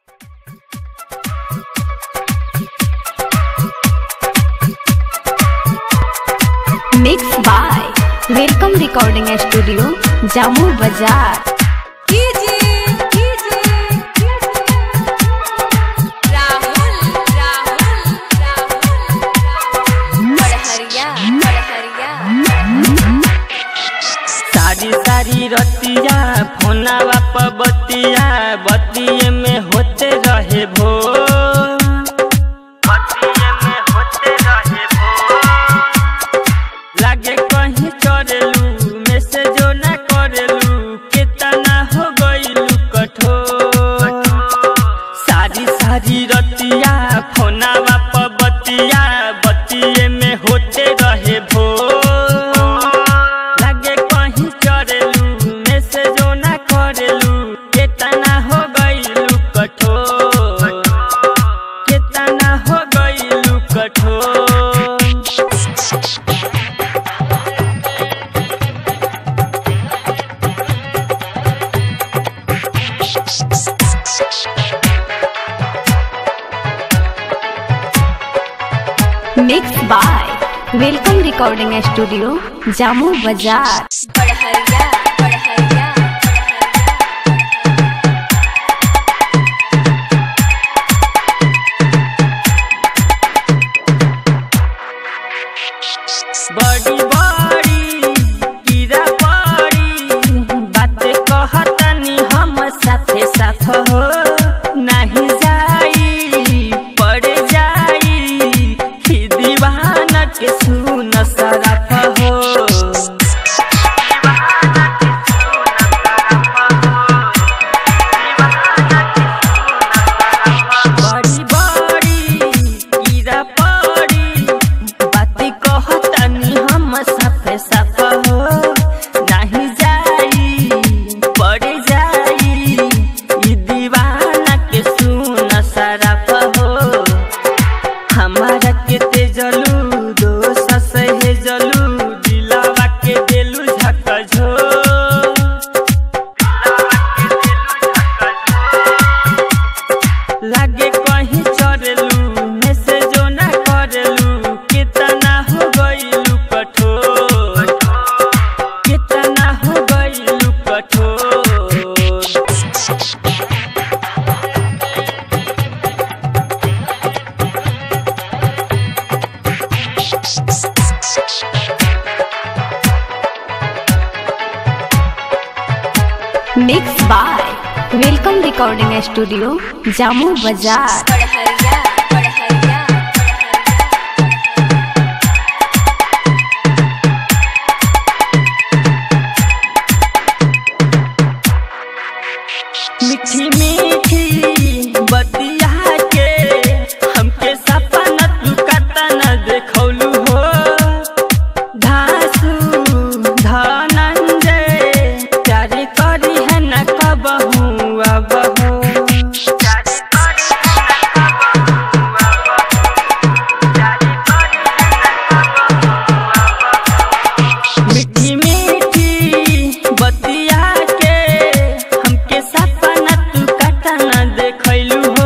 Mix by welcome recording studio Jamu Bazar. सारी सारी रतिया फोनावा पर बतिया बतिये में होते रहे भो, बतिये में होते रहे भो। लागे कहीं चढ़लू मैसेजो ना करेलू, कितना हो गईलू कठोर। सारी सारी रतिया फोनावा पर बतिया बतिये में होते रहे भो। Mix by welcome recording studio Jamu Bazar. बड़ी बड़ी कीड़ा पड़ी बातें कहतनी हम साथे साथ हो, नहीं जाई पड़ जाई दीवाना के सुन सराफ हो। बड़ी बड़ी कीड़ा पड़ी बातें कहतनी हम साथे साथ हो, नहीं जाई पड़ जाई दीवाना के सुन सराफ हो। हमारा के तेजलू दोस्त सहे जलू दिलावा के देलू झकझो। लागे कहीं चढ़लू मैसेजो ना करेलू, कितना हो गईलू कठोर, कितना हो गईलू कठोर। Mix by welcome recording studio Jamu Bazar. मीठी मीठी बतिया के हमके सपना तू कता न देखौलू हो। धासु धनंजय प्यारे करी है न कबहू अब हो। मीठी मीठी बतिया के हमके सपना तू कता न देखैलू हो।